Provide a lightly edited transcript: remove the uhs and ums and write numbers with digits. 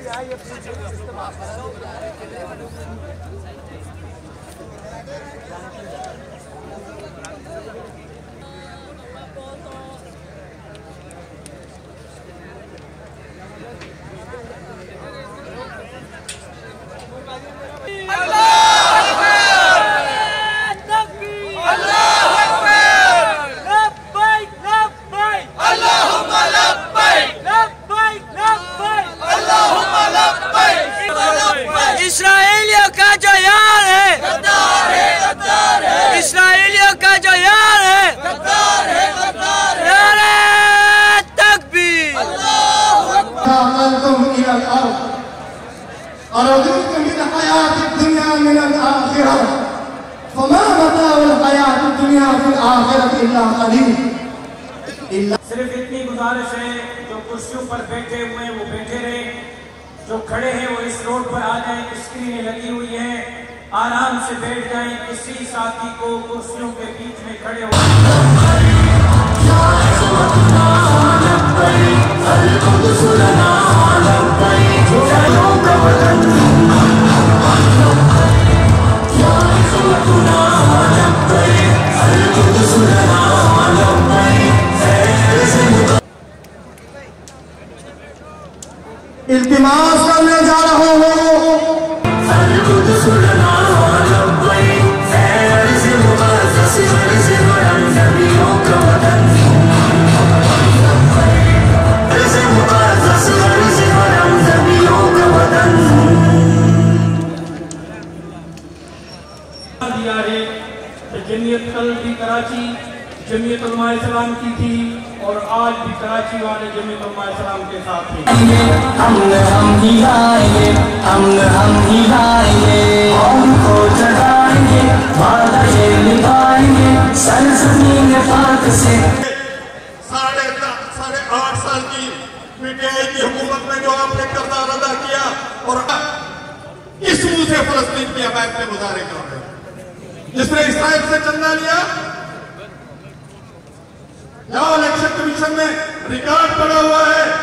इस्राएलियों का जो यार है गद्दार है, गद्दार है। इस्राएलियों का जो यार है गद्दार है, गद्दार है। नारे तकबीर। अल्लाहु अकबर। सिर्फ इतनी गुजारिश है, जो कुर्सियों पर बैठे हुए हैं वो बैठे रहे, जो खड़े हैं वो इस रोड पर आ जाएं। स्क्रीनें लगी हुई हैं, आराम से बैठ जाएं। किसी साथी को कुर्सियों के बीच में खड़े हो इल्तिमास करने जा रहा हूँ। दिया है जमीयत कल भी कराची जमीयत उलमा इस्लाम की थी और आज भी कराची वाले जमीयत उलमा इस्लाम के साथ थे। हम ही लाएंगे, हम ही लाएंगे, हमको जगाएंगे, वादा ये निभाएंगे, सरज़मीन पाक से। 8.5 साल की पीटीआई की हुकूमत में जो आपने किरदार अदा किया और इस मुंह से फलस्तीन की अवैध में गुजारे कर रहे हैं, जिसने इसराइल से चंदा लिया। जाओ इलेक्शन कमीशन में रिकॉर्ड पड़ा हुआ है।